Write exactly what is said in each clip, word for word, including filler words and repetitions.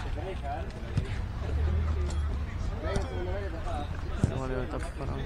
No, le está parado.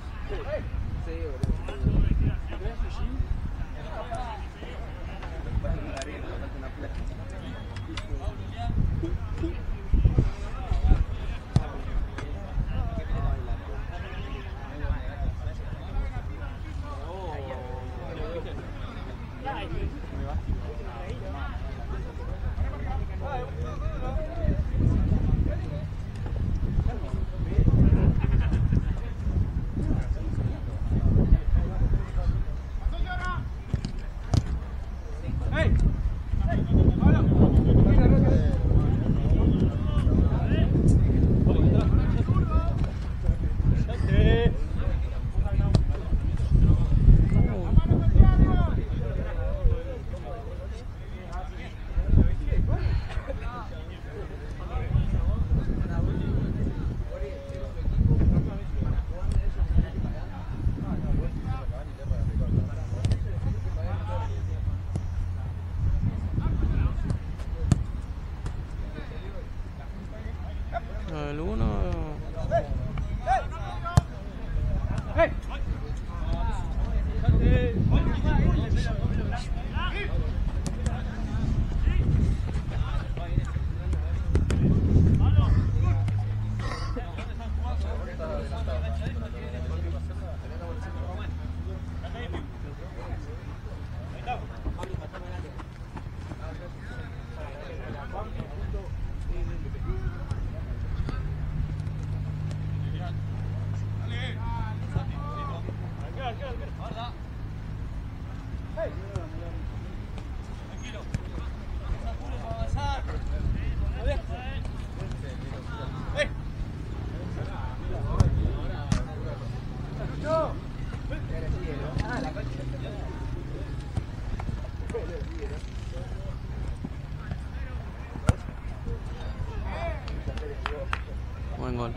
El uno. Buen gol.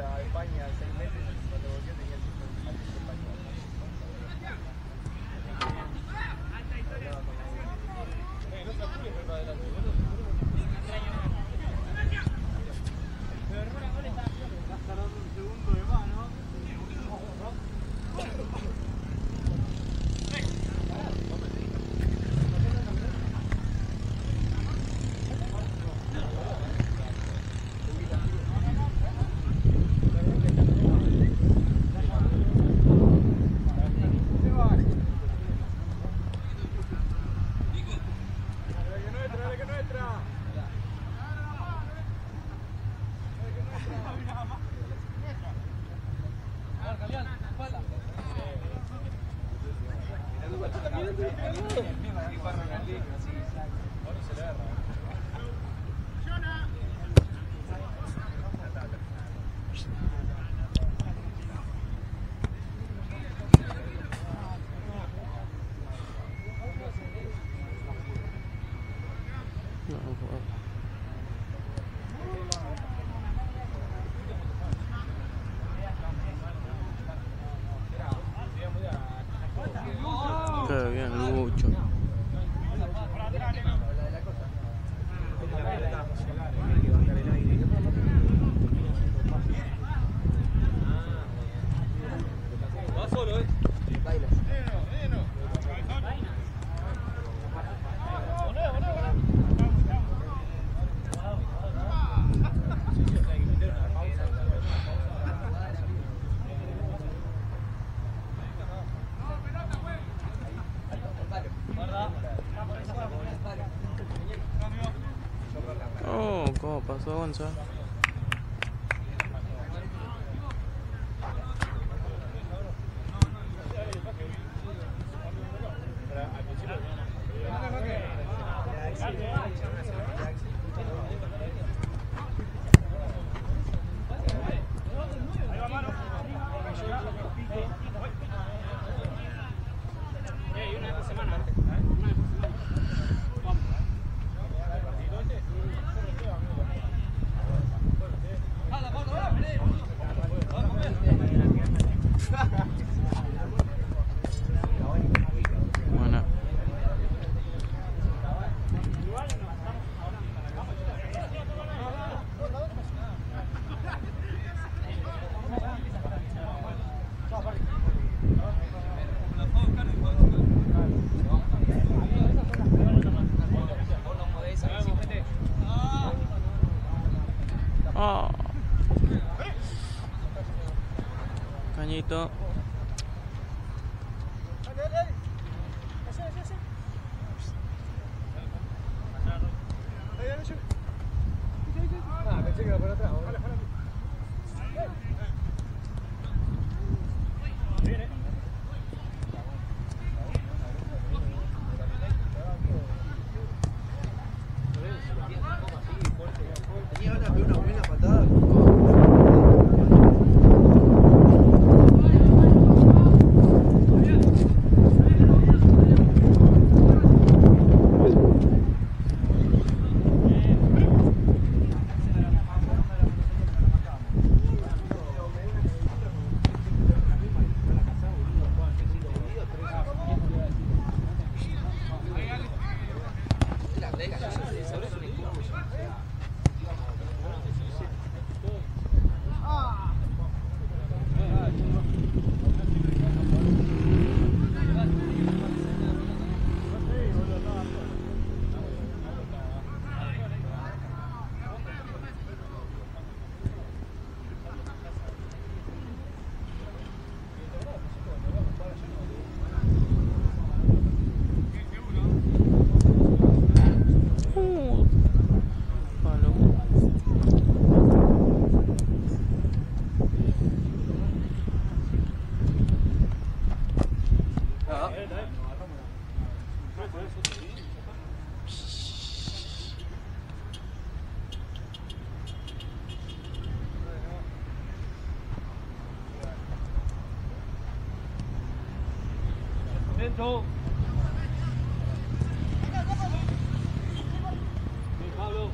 Qué bien, Lucho. Va solo, eh. Baila. Oh, ¿cómo pasó, Gonzalo? Oh. Cañito. Ah, pensé que era por atrás. Tenía una, una buena patada. Dentro. Pablo.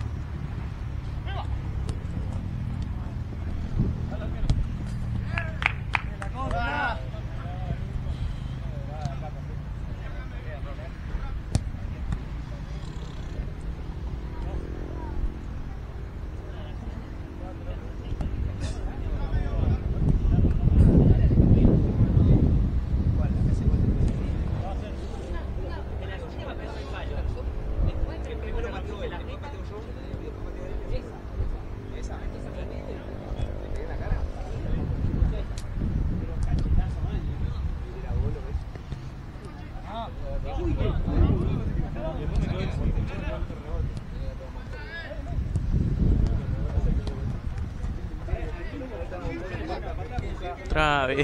Otra vez.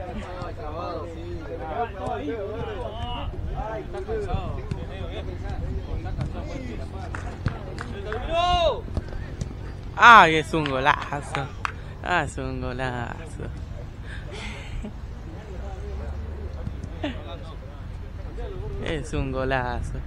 ¡Ay, es un golazo! ¡Ah, es un golazo! Es un golazo.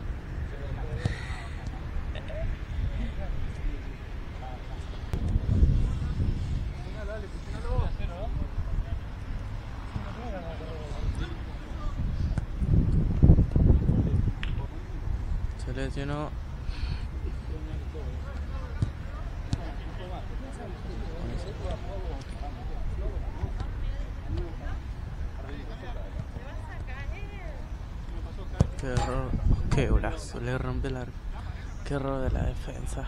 Se lesionó. Qué error, qué golazo, le rompe el arco. Qué error de la defensa.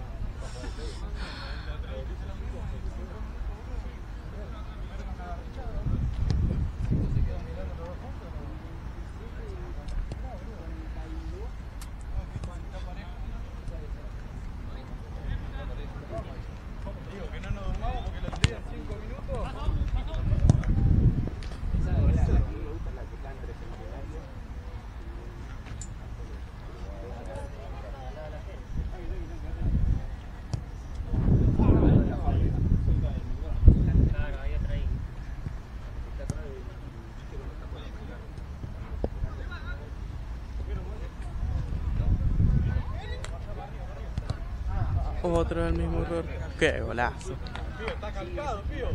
Otro del mismo error. ¡Qué golazo! Pío, está calcado, Pío.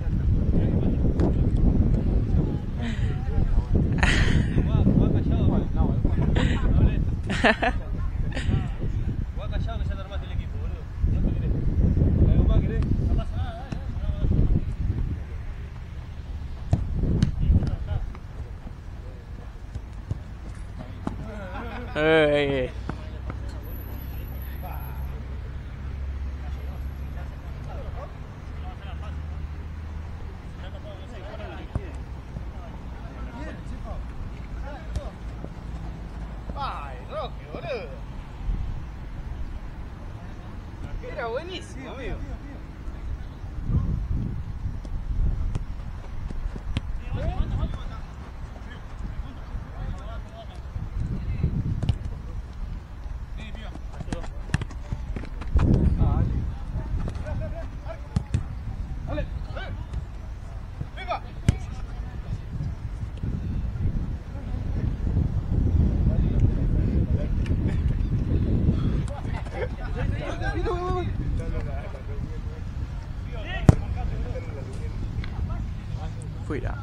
Va callado, no, va callado que ya te armaste el equipo, boludo. No te querés. ¿Algo más querés? No pasa nada, dale. ¡Ey! Era buenísimo, amigo. Fuera.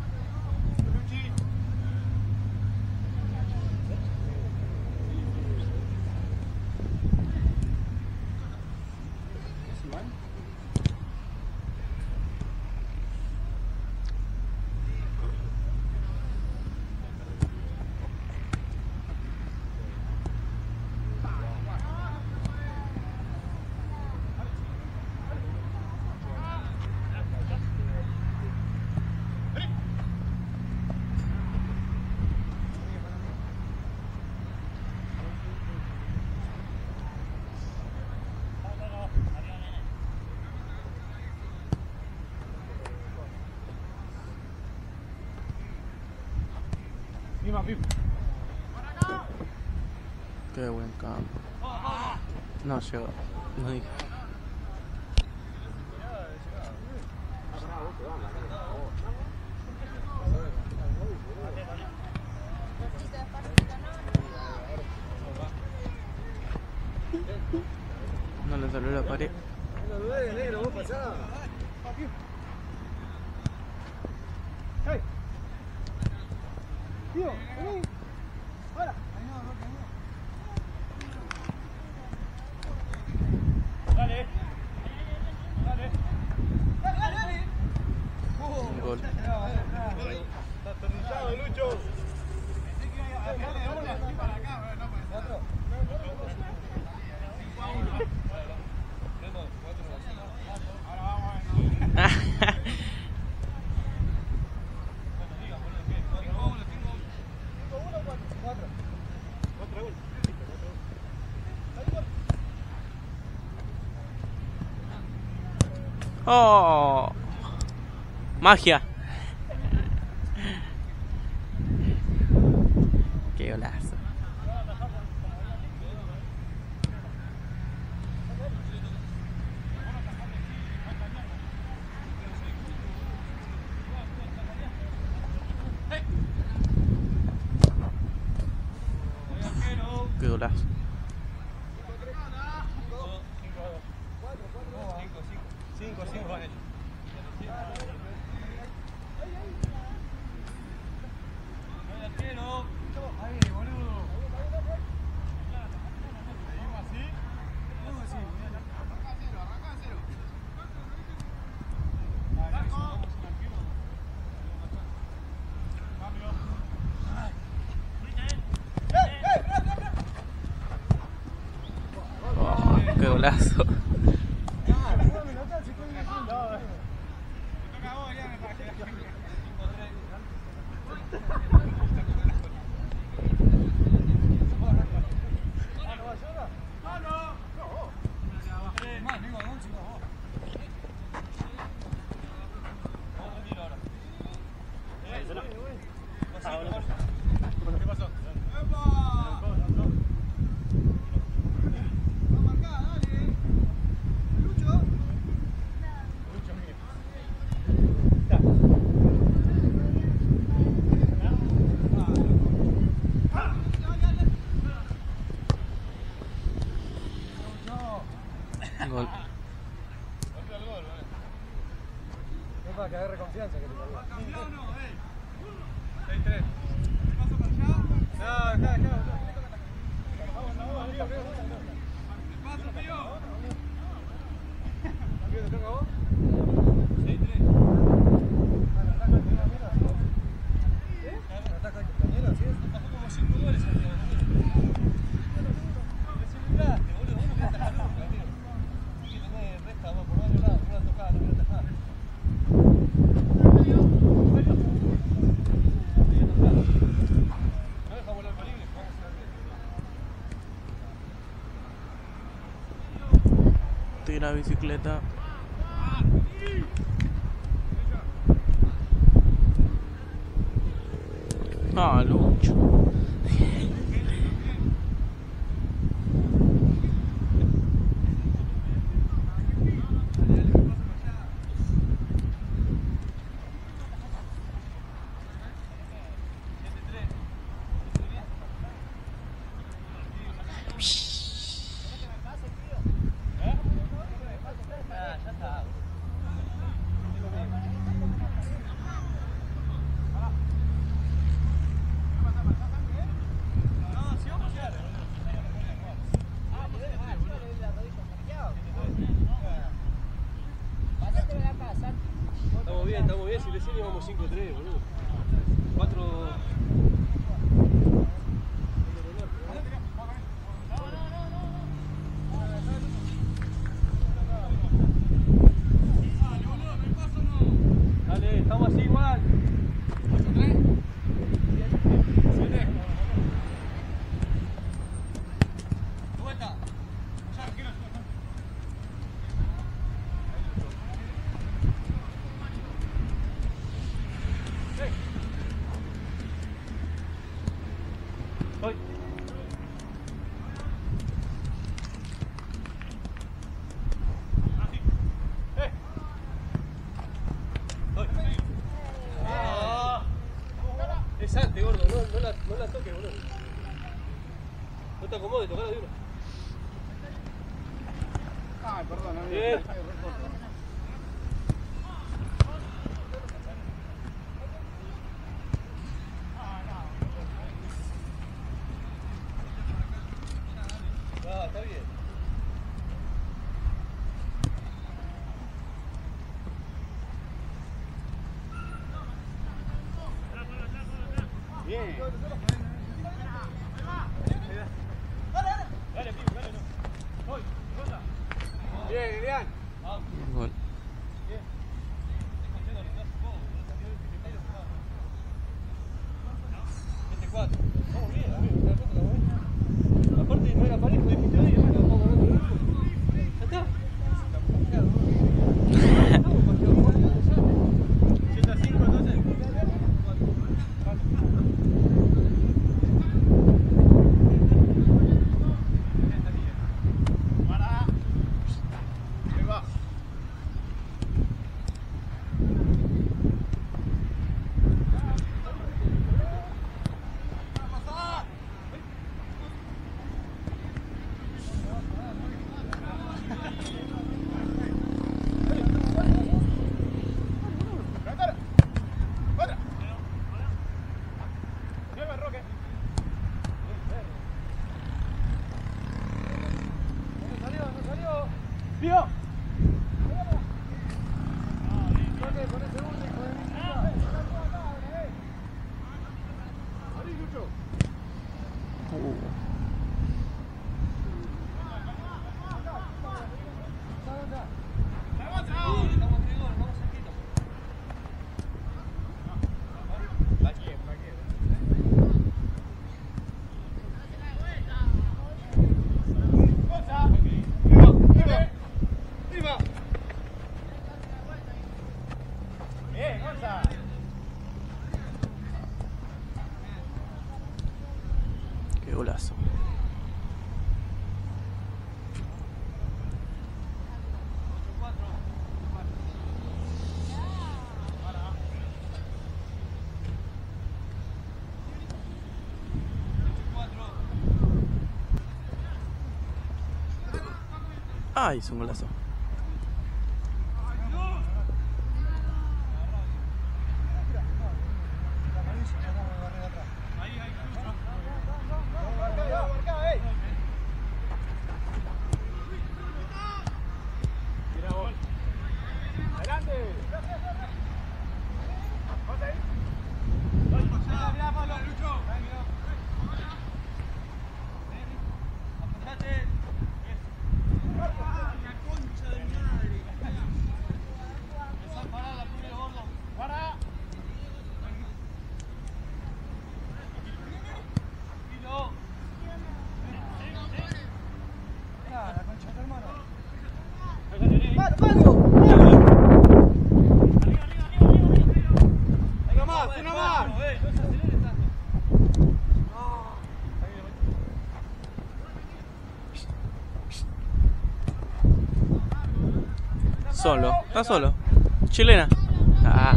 Qué buen campo. No llegó. No dije. No le salió la pared. No dudé, negro, vos pasá. ¡Hey! Tío, vení. ¡Ahora! Dale. Dale. Dale, dale, dale. Un gol. Está atornillado, Lucho. Oh, magia. Qué golazo. Qué golazo. cinco, cinco van ellos. Ahí, boludo. ¿Seguimos así? ¿Cómo así? Arranca a cero, arranca a cero. Oh, qué golazo. ¿Qué pasó? Gol. Es para que agarre confianza que te salga. seis tres. ¿Paso para allá? No, acá, acá. Paso, tío. ¿También te toca a vos? seis tres. ¿Eh? ¿Ataca al compañero? ¿Así es? Bajó como cinco goles al día. Desequilibraste, boludo. Vos no querés atajar nunca, amigo. Sí que tenés resta por varios lados. Una tocada, no querés atajar. No deja volar el libre. tira bicicleta. Ah, Lucho. Estamos bien, estamos bien. Si recién íbamos cinco tres, boludo. cuatro... Dale, estamos así igual. Es antes, gordo, no, no, la, no la toques, boludo. No te acomodes, tocala de una. Ay, perdón, amigo. Bien. Ah, está bien. Bien. Dale, pibe, dale, no. Voy, ronda. Bien, Lilian. Gol. Bien. siete cuatro. Vamos bien, amigo. ¿Te das cuenta cómo es? Aparte no era parejo, dijiste hoy, ahora estamos ganando el grupo. Ya está. siete a cinco entonces. ¡Pío! Qué golazo. Ah, hizo un golazo. Solo, está solo. Chilena. Ah.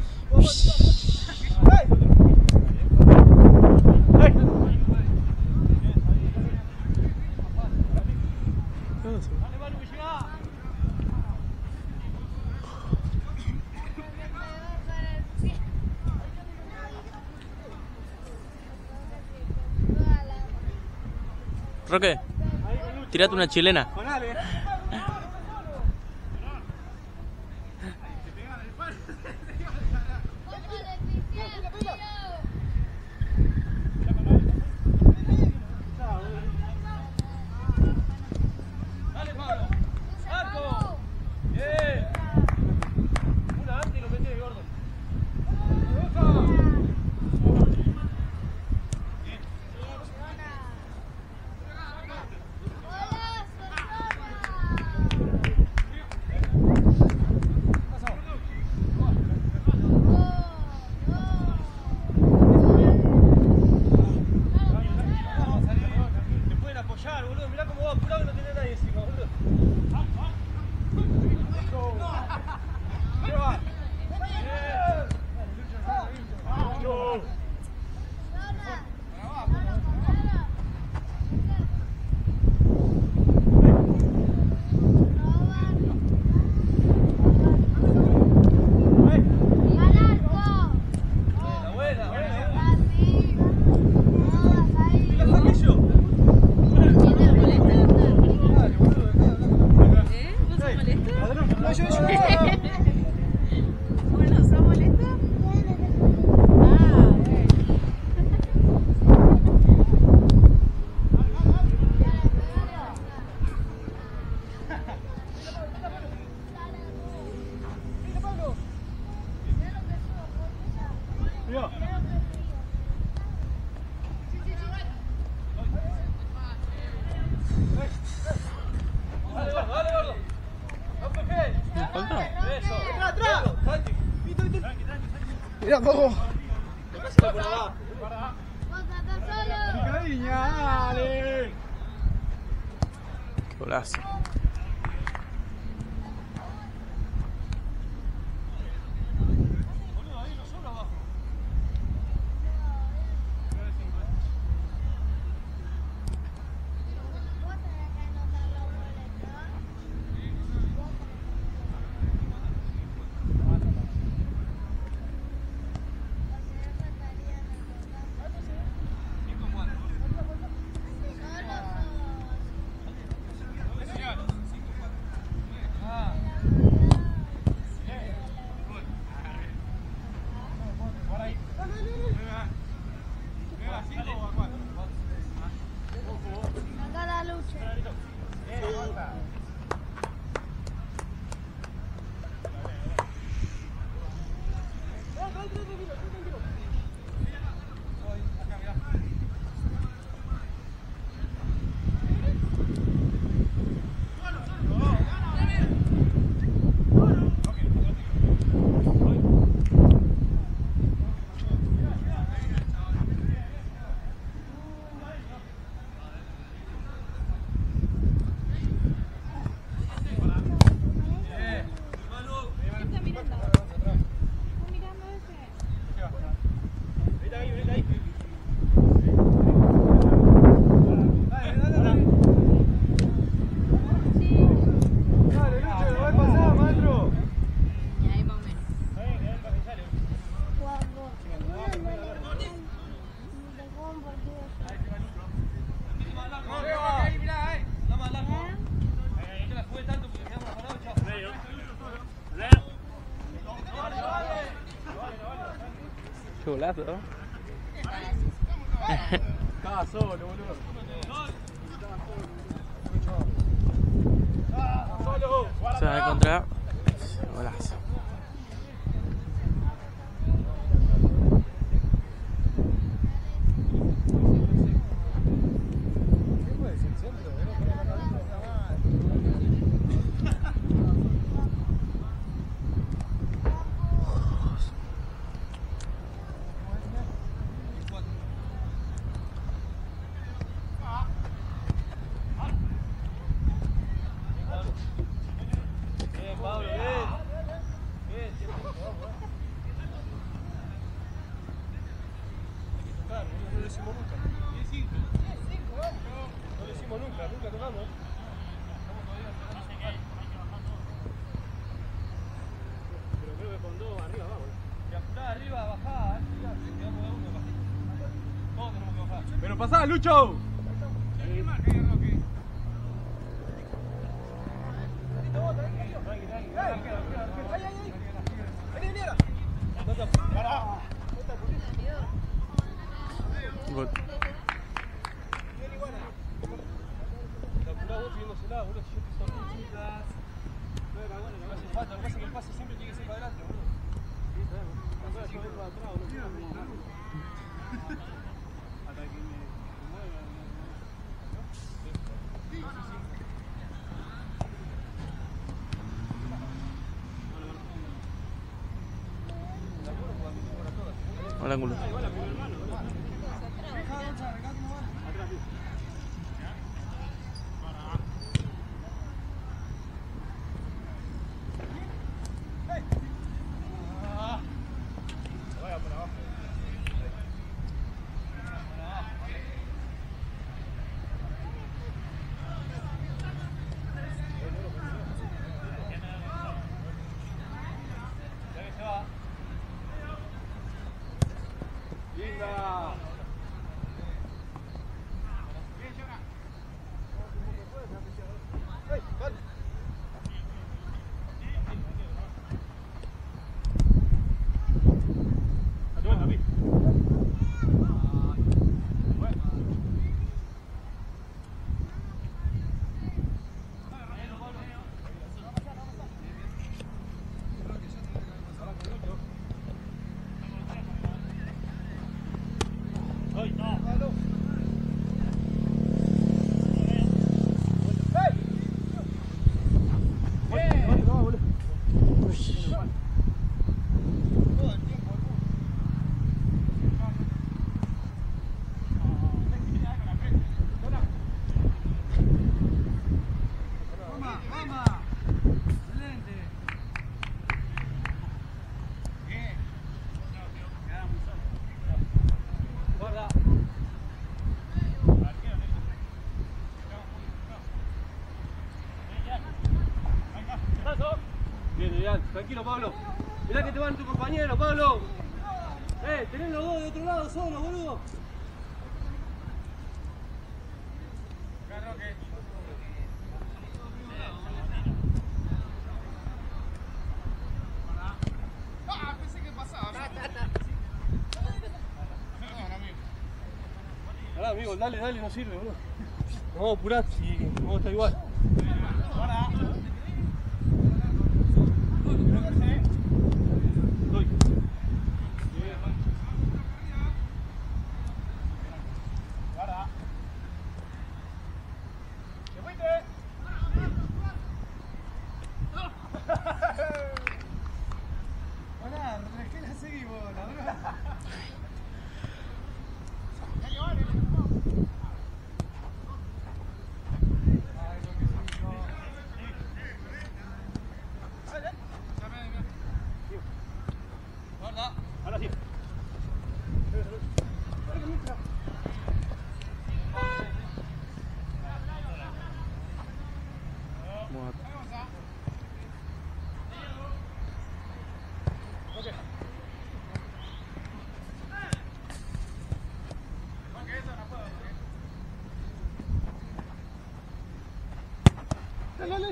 Roque, tirate una chilena. Mira, poco. Qué golazo. Qué golazo, ¿no? Estaba solo, boludo. Se va a encontrar. Golazo. Lucho, pasá, Lucho. Gol. Al ángulo. Tranquilo, Pablo. Mirá que te van tu compañero, Pablo. Eh, tenés los dos de otro lado solo, boludo. Ah, pensé que pasaba. Pará, amigo, dale, dale, no sirve, boludo. Nos vamos a apurar si vamos a estar igual. Ahora sí. Dale, dale.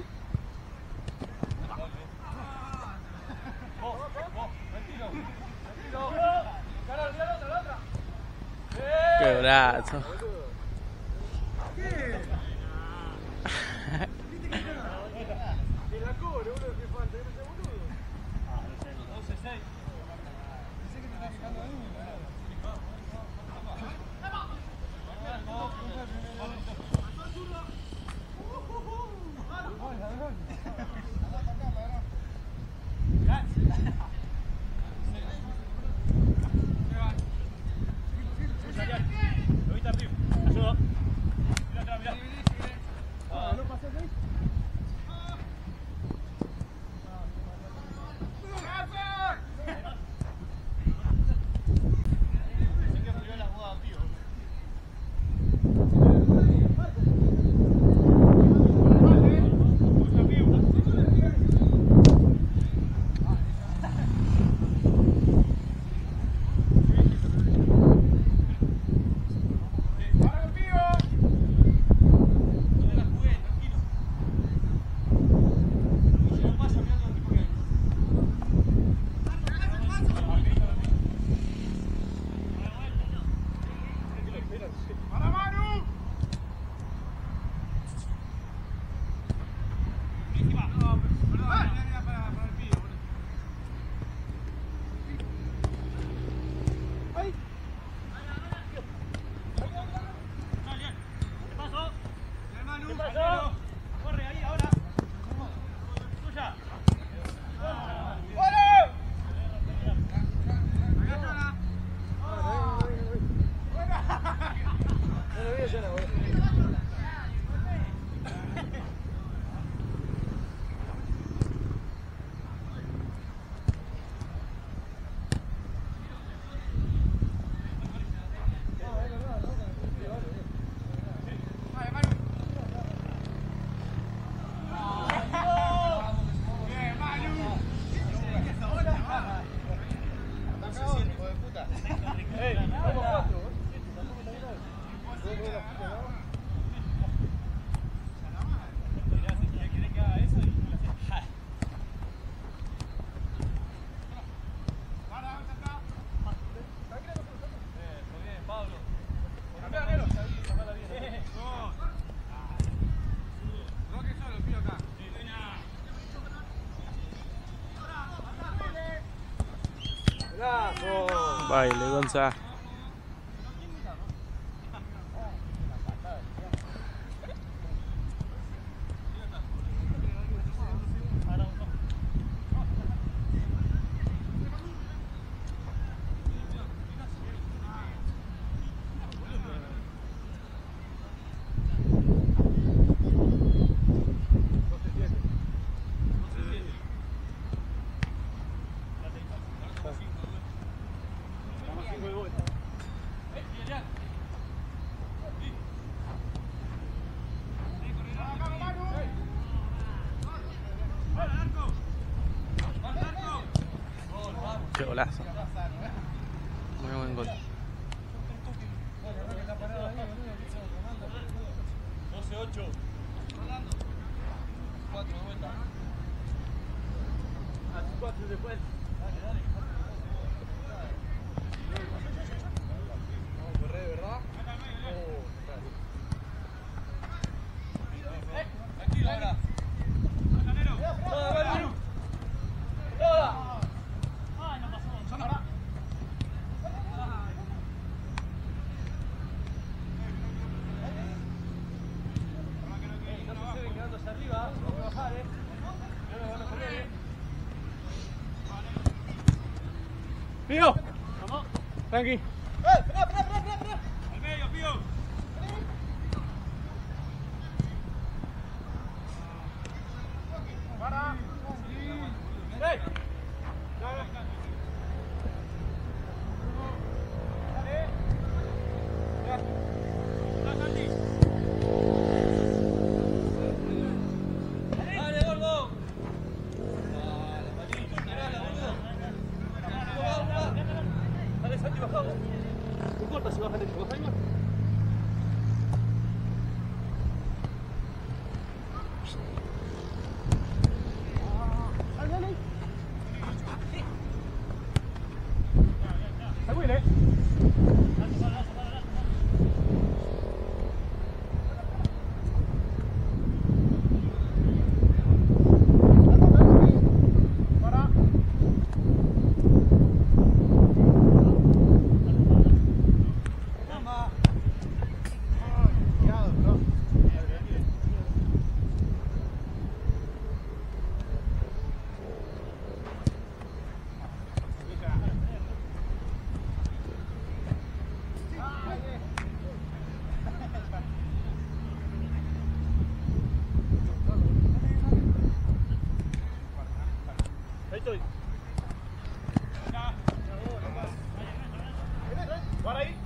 Qué brazo. Baile, Gonza. Qué golazo. Muy buen gol. doce ocho. cuatro de vuelta. A tus cuatro después. Dale, dale. Vamos a correr, ¿verdad? Tranquilo ahora. Toda, Manu. Toda. Arriba, no que bajar, eh. No lo van a correr, eh. Pío. Vamos. Tranqui. Eh, espera, espera, espera, espera. Al medio, Pío. Para. ¡Ey! Dale. Dale. Ya. Santi. No importa si bajan de tu baja igual. Dale, dale. Está bien, eh. Ahí estoy. Para ahí.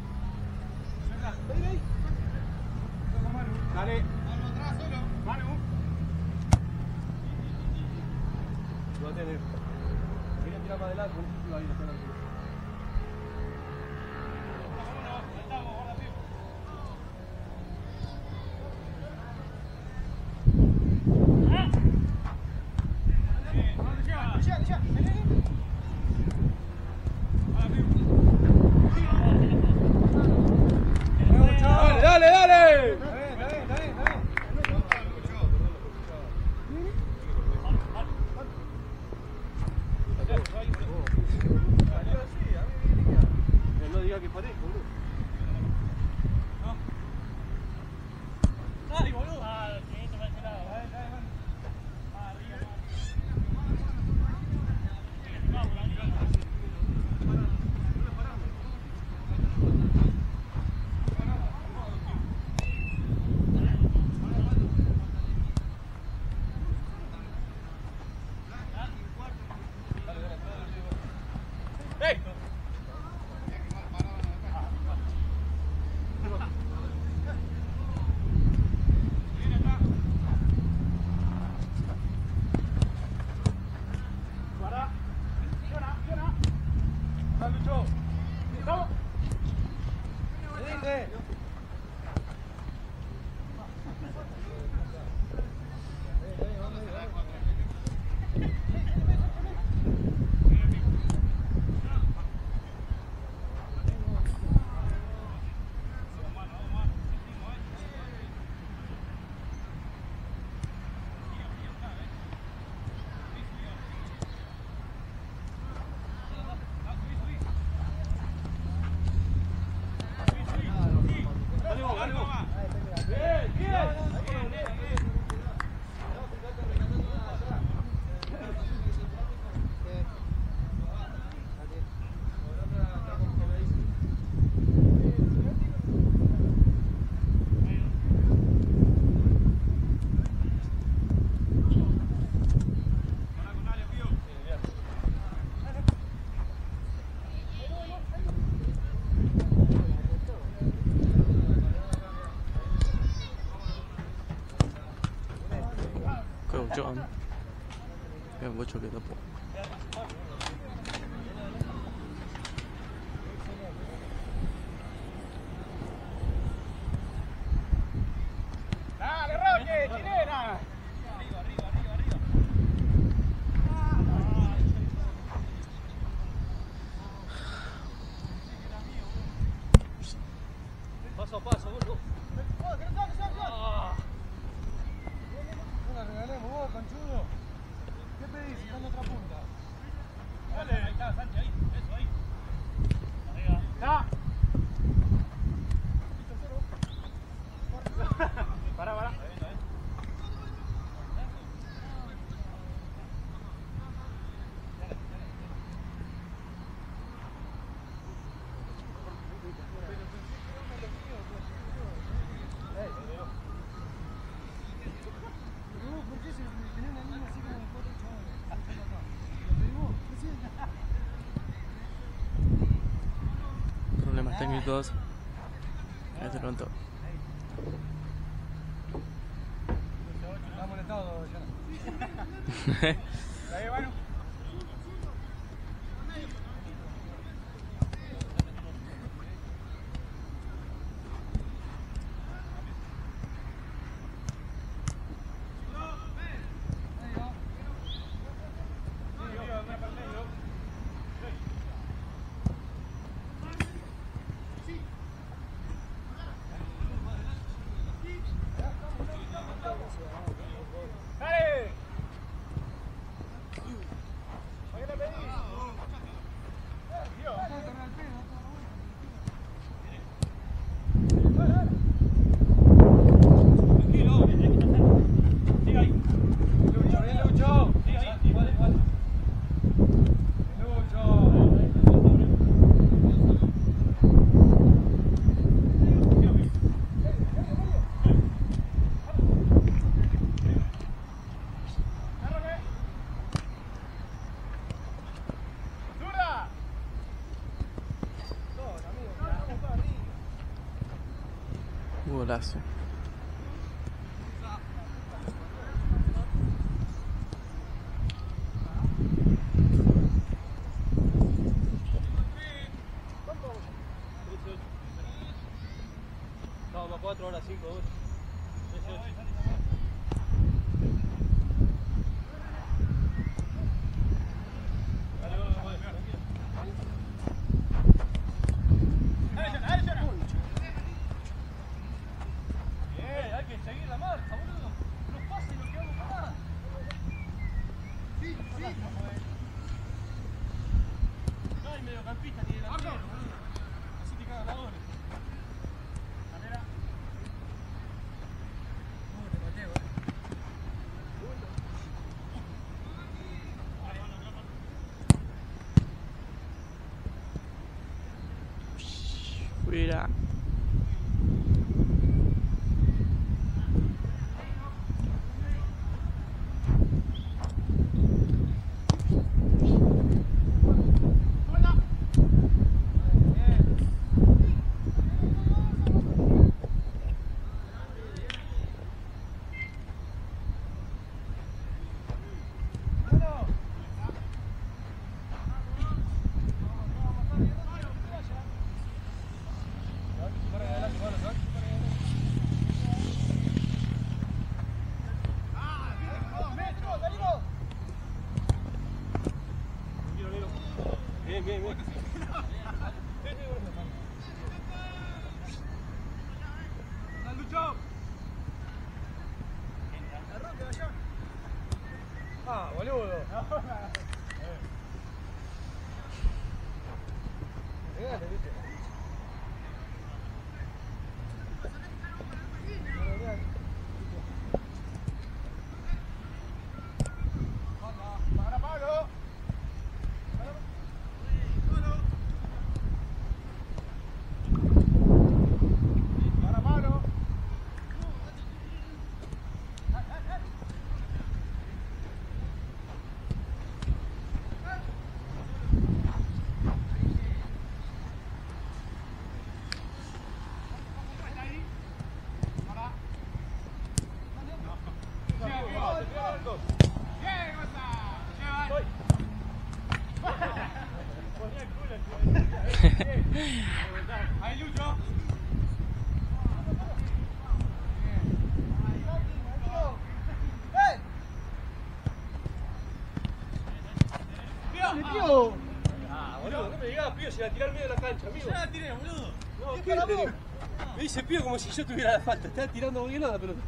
Dale. Manu. Lo va a tener. Quiere tirar para adelante, lo va a ir a hacer algo. Dale, dale, dale. È un goccio che dopo. Dale, Roque, chilena. Arriba, arriba, arriba, arriba. Paso a paso, boludo. Ah. No la regalemos vos, conchudo. ¿Qué pedís? Está en otra punta. Dale, ahí está, Sánchez, ahí. Eso, ahí. Arriba. ¡Ya! Pará, pará. Problemas técnicos. Este pronto. Está molestado, ya. Ahí, bueno. ¡Dale! ¿A qué le pedís? Dios. Tranquilo, sigue ahí. Lucho, bien, Lucho. Sigue ahí, igual, igual. Lucho. ¡Zurda! Golazo. Estamos para cuatro, ahora cinco, dos. Bien, hay que seguir la marca, boludo. No pase lo que vamos a parar. Sí, sí. No hay mediocampista ni delantero, boludo. Así te cagan la doble. Manera. Uh, te mateo, eh. Fuera. Bien, bien, bien. ¡Dale, Lucho! ¡Arranque, Bayón! ¡Ah, boludo! Pegale, viste. ¡Para, Pablo! ¡Para, Pablo! Ahí, Lucho. ¡Tío! Ah, boludo, no me digas, Pío, si la tiré al medio de la cancha, amigo. Ya la tiré, boludo. No, ¿qué le digo? Me dice Pío como si yo tuviera la falta. Estaba tirando muy bien la pelota.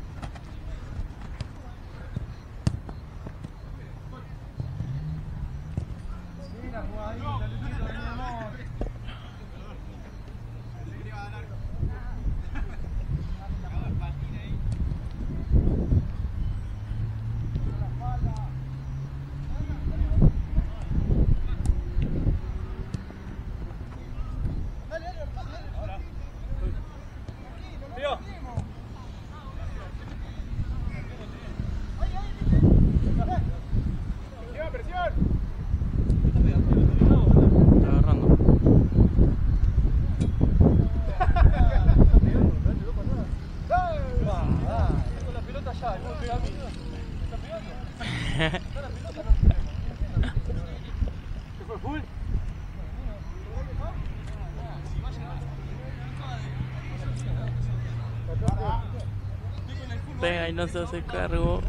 Mira, jugadita, Luchito, mi amor. Pío. ¡Lleva presión! Está agarrando. Con la pelota allá, no me pega a mí. ¿Está pegando? ¿Está la pelota? No. ¿Qué fue, full? Pega y no se hace cargo.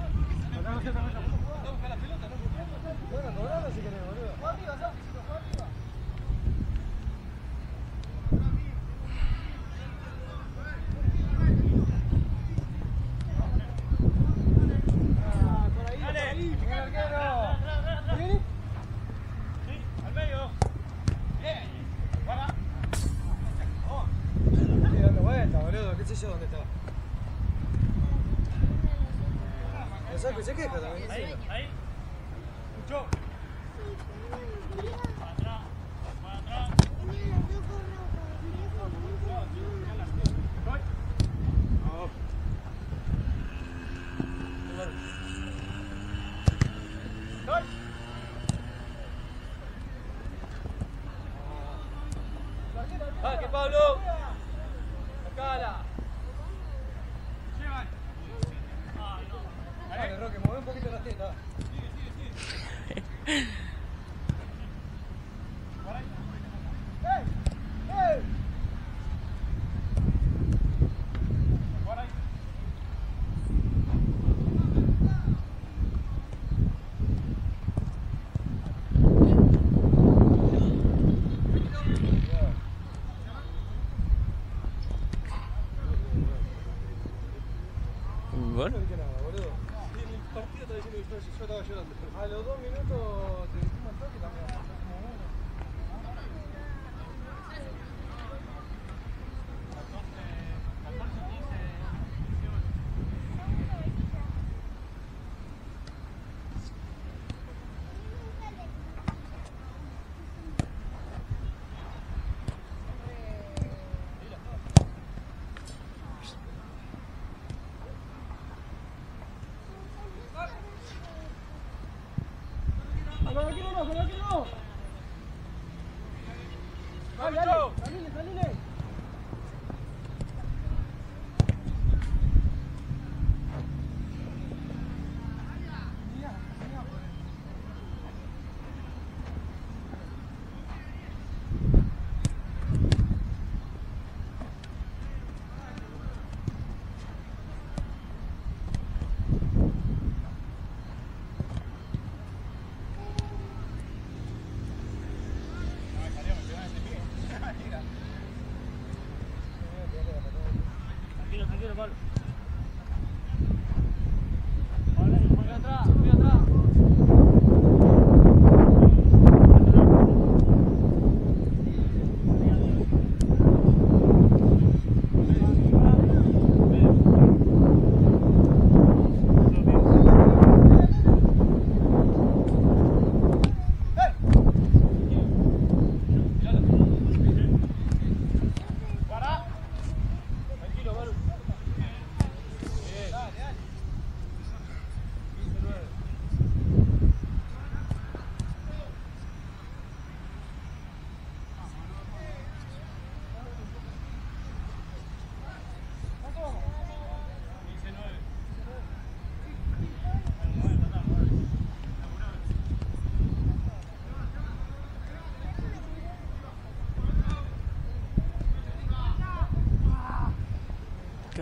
Bueno, cobralo si querés, boludo. Ah, por ahí, por ahí, el arquero. ¿Sí? Sí, al medio. Bien. Guarda. Estoy dando vuelta, boludo, qué sé yo dónde estaba. El saco se queja también. Ahí, ahí. Lucho. ¡Ah, que Pablo! ¡Sacala! Dale, Roque, mueve un poquito las tetas. ¡Ey! ¡Ey! Gol. No viste nada, boludo. Sí, en el partido estaba diciendo que yo estaba llorando. A los dos minutos te dijimos el toque también. Como uno. ¡Por aquí no, por aquí no! ¡Dale, dale! ¡Salile, salile!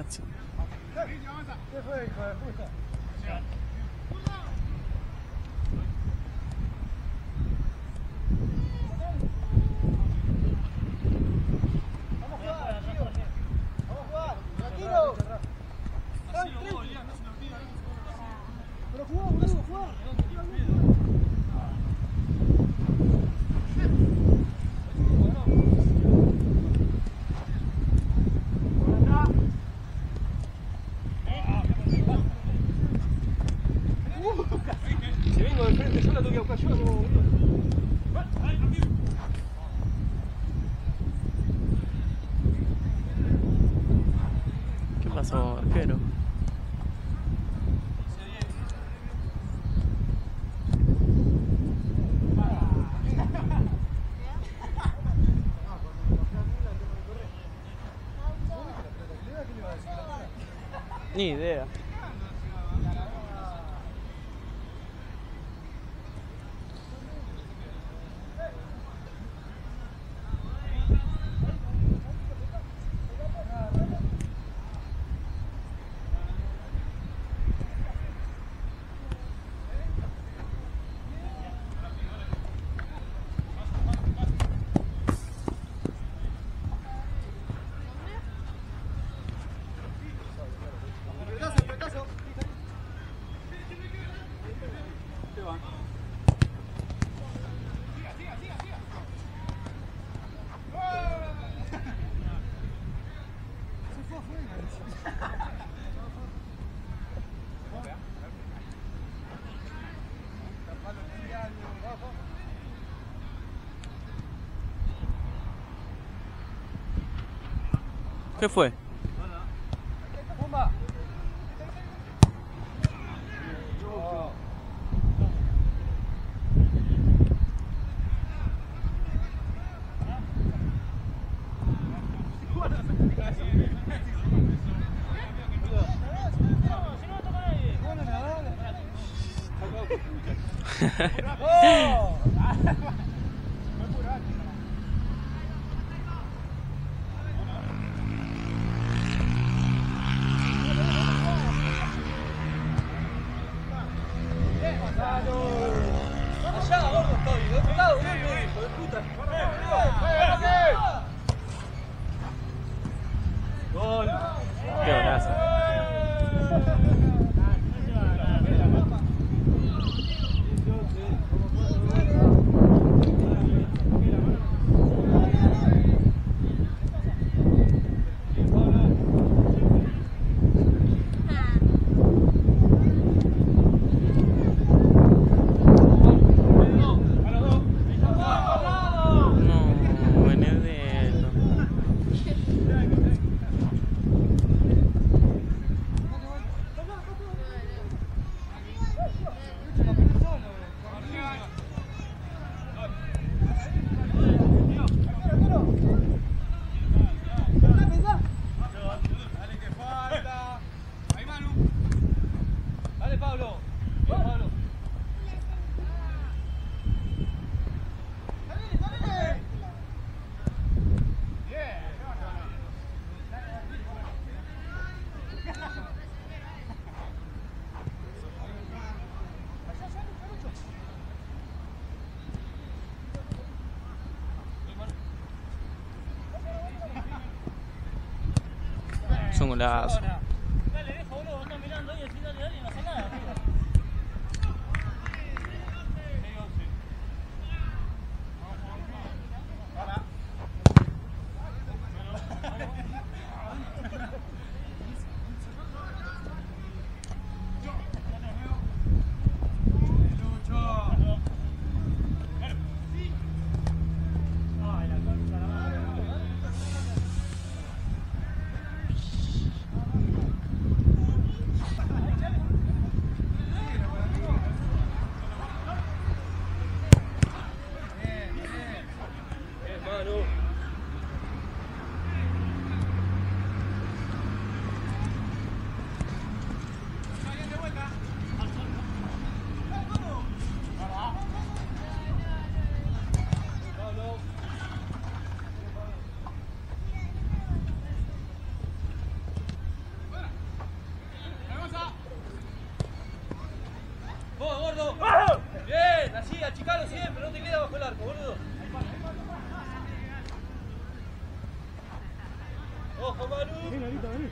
máximo. ¿Qué fue, hijo de puta? Vamos a jugar, tío. Vamos a jugar. Tranquilo. Tranquilo. Pero jugá, boludo, jugá. Si vengo de frente, yo la tengo que buscar yo, boludo. ¿Qué pasó, arquero? Ni idea. ¿Qué fue? ¡Pumba! ¡Oh! Allá, gordo, estoy. De otro lado, bien, hijo de puta. Gol. Qué golazo. No, Benedetto. Dale, Pablo. Bien, Pablo. Es un golazo. Dale, deja, boludo, anda mirando ahí, así dale, dale, no hace nada. ¡Vamos! achicalo siempre, no te queda bajo el arco, boludo. Ojo, Manu. Vení, Larita, vení.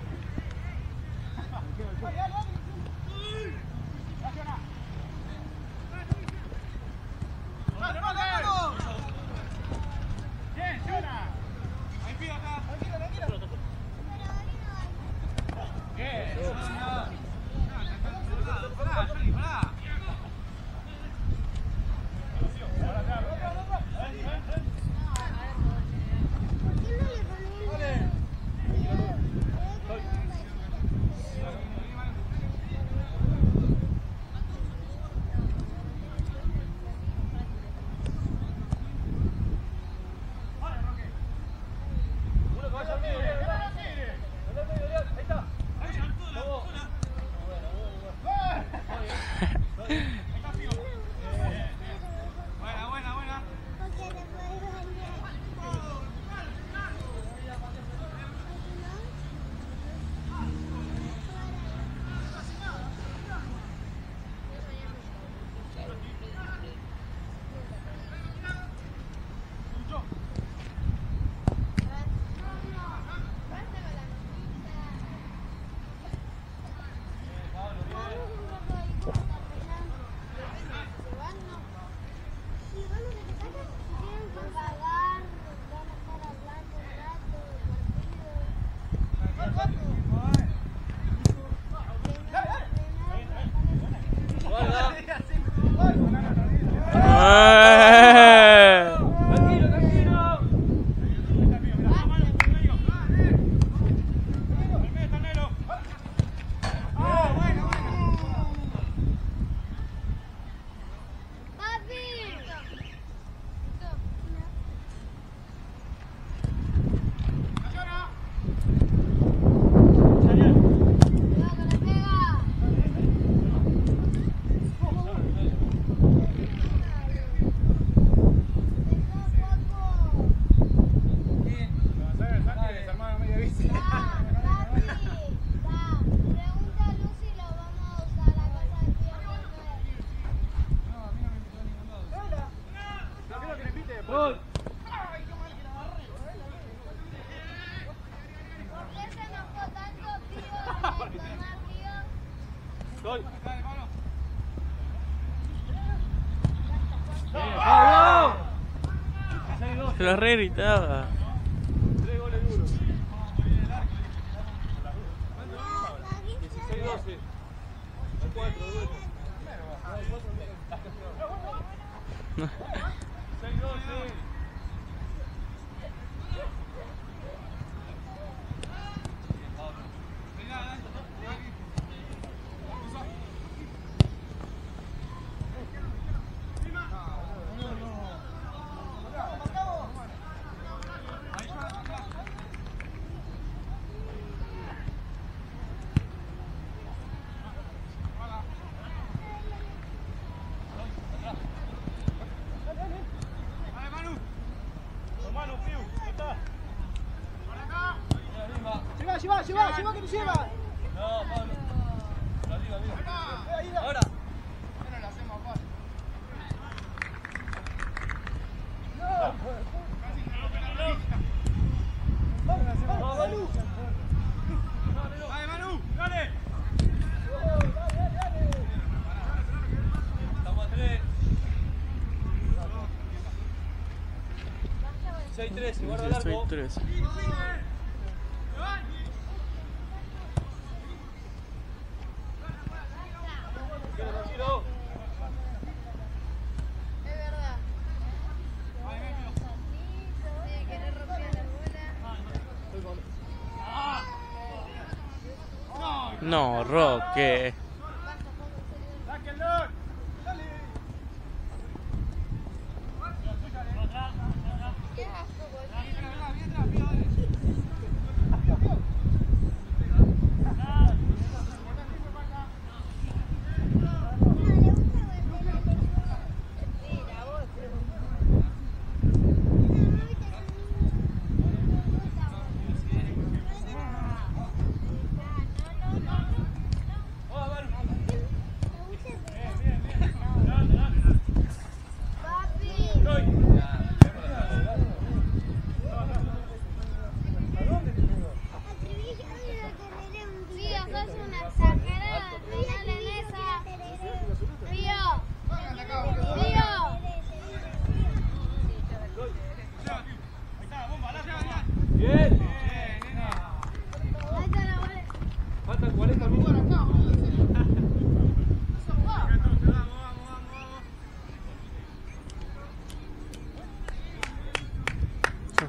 Tranquilo, tranquilo. Gol. Gol. Se lo re gritaba. Tres goles duros. dieciséis doce. cuatro duros. seis doce. Lleva, lleva, lleva que te lleva. No, Pablo. Arriba, arriba. Ahora. Pero lo hacemos fácil. Vamos, Manu. Dale, Manu, dale. Estamos a tres. seis trece, guarda el arco. seis tres. Tranquilo. Es verdad. Sí, que no rompía la bola. No, Roque. Qué asco, boludo. Vamos, Manu.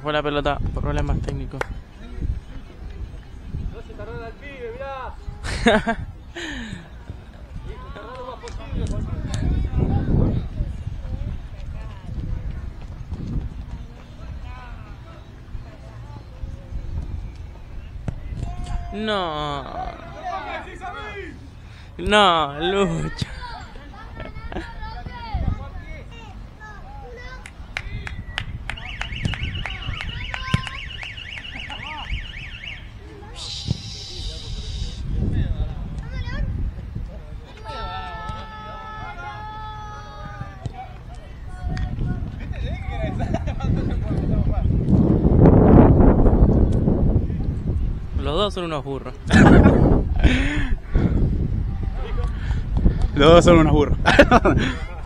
fue la pelota por problemas técnicos. No se tardan al pibe, mirá. Hijo, tardá lo más posible, Joaquín. No. No, Lucho. Los dos son unos burros. Los dos son unos burros.